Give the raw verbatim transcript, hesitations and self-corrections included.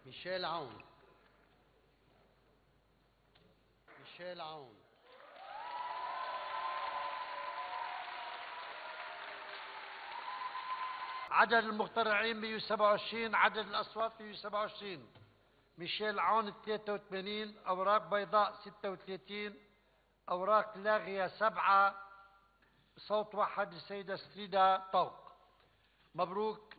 ميشيل عون. ميشيل عون. عدد المقترعين مئة وسبعة وعشرين، عدد الأصوات مئة وسبعة وعشرين. ميشيل عون ثلاثة وثمانين، أوراق بيضاء ستة وثلاثين، أوراق لاغية سبعة، صوت واحد للسيدة ستريدا طوق. مبروك